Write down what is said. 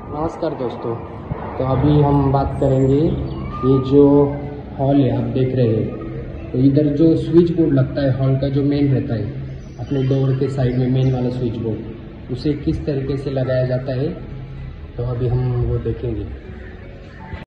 नमस्कार दोस्तों। तो अभी हम बात करेंगे, ये जो हॉल है आप देख रहे हैं, तो इधर जो स्विच बोर्ड लगता है हॉल का, जो मेन रहता है अपने डोर के साइड में, मेन वाला स्विच बोर्ड, उसे किस तरीके से लगाया जाता है तो अभी हम वो देखेंगे।